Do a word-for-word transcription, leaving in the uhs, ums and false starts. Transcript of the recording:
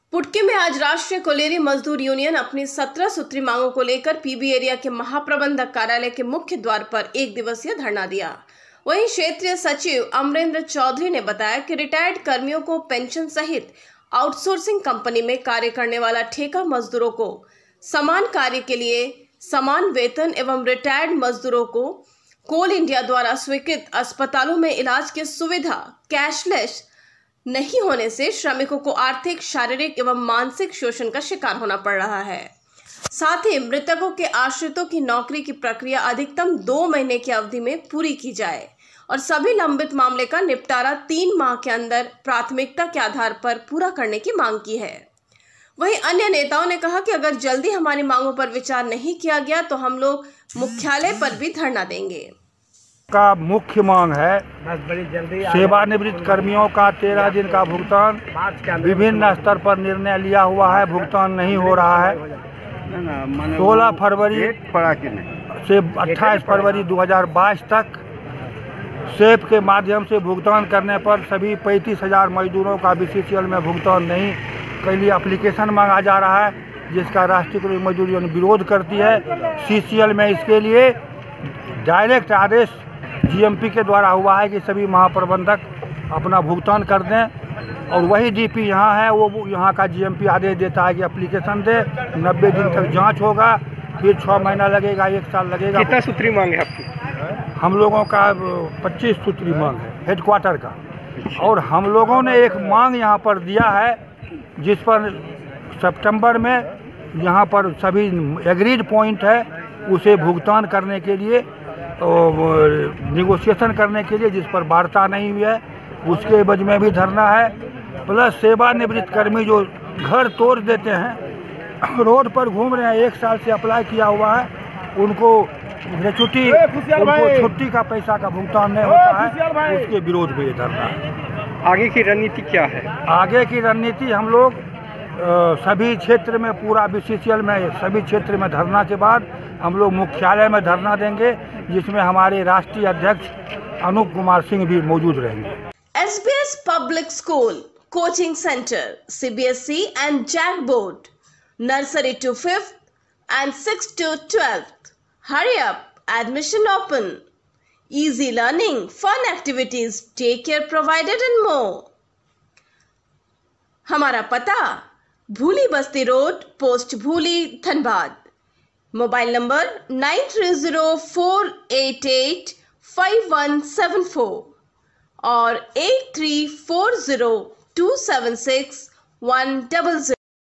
पुटकी में आज राष्ट्रीय कोलेरी मजदूर यूनियन अपनी सत्रह सूत्री मांगों को लेकर पीबी एरिया के महाप्रबंधक कार्यालय के मुख्य द्वार पर एक दिवसीय धरना दिया। वहीं क्षेत्रीय सचिव अमरेंद्र चौधरी ने बताया कि रिटायर्ड कर्मियों को पेंशन सहित आउटसोर्सिंग कंपनी में कार्य करने वाला ठेका मजदूरों को समान कार्य के लिए समान वेतन एवं रिटायर्ड मजदूरों को कोल इंडिया द्वारा स्वीकृत अस्पतालों में इलाज की सुविधा कैशलेस नहीं होने से श्रमिकों को आर्थिक, शारीरिक एवं मानसिक शोषण का शिकार होना पड़ रहा है। साथ ही मृतकों के आश्रितों की नौकरी की प्रक्रिया अधिकतम दो महीने की अवधि में पूरी की जाए और सभी लंबित मामले का निपटारा तीन माह के अंदर प्राथमिकता के आधार पर पूरा करने की मांग की है। वहीं अन्य नेताओं ने कहा कि अगर जल्दी हमारी मांगों पर विचार नहीं किया गया तो हम लोग मुख्यालय पर भी धरना देंगे। का मुख्य मांग है सेवानिवृत्त कर्मियों का तेरह दिन का भुगतान विभिन्न स्तर पर निर्णय लिया हुआ है, भुगतान नहीं हो रहा है। सोलह फरवरी से अट्ठाईस फरवरी दो हज़ार बाईस तक सेप के माध्यम से भुगतान करने पर सभी पैंतीस हजार मजदूरों का बीसीसीएल में भुगतान नहीं के लिए एप्लीकेशन मांगा जा रहा है, जिसका राष्ट्रीय मजदूर यूनियन विरोध करती है। सीसीएल में इसके लिए डायरेक्ट आदेश जीएमपी के द्वारा हुआ है कि सभी महाप्रबंधक अपना भुगतान कर दें और वही डीपी यहाँ है, वो यहाँ का जीएमपी आदेश देता है कि एप्लीकेशन दे, नब्बे दिन तक जांच होगा, फिर छः महीना लगेगा, एक साल लगेगा। कितना सूत्री मांग है आपकी? हम लोगों का पच्चीस सूत्री मांग है हेडक्वार्टर का, और हम लोगों ने एक मांग यहाँ पर दिया है जिस पर सितंबर में यहाँ पर सभी एग्रीड पॉइंट है उसे भुगतान करने के लिए निगोशिएशन करने के लिए, जिस पर वार्ता नहीं हुई है, उसके एवज में भी धरना है। प्लस सेवानिवृत्त कर्मी जो घर तोड़ देते हैं, रोड पर घूम रहे हैं, एक साल से अप्लाई किया हुआ है, उनको ग्रेचुटी उनको छुट्टी का पैसा का भुगतान नहीं होता है, उसके विरोध में ये धरना है। आगे की रणनीति क्या है? आगे की रणनीति हम लोग सभी क्षेत्र में पूरा बीसीसीएल में सभी क्षेत्र में धरना के बाद हम लोग मुख्यालय में धरना देंगे, जिसमें हमारे राष्ट्रीय अध्यक्ष अनूप कुमार सिंह भी मौजूद रहेंगे। SBS public school coaching centre CBSE and JAC board nursery to fifth and sixth to twelfth. Hurry up, admission open, easy learning, fun activities, daycare provided and more। हमारा पता भूली बस्ती road, post Bhuli, Dhanbad. Mobile number nine three zero four eight eight five one seven four और eight three four zero two seven six one double zero.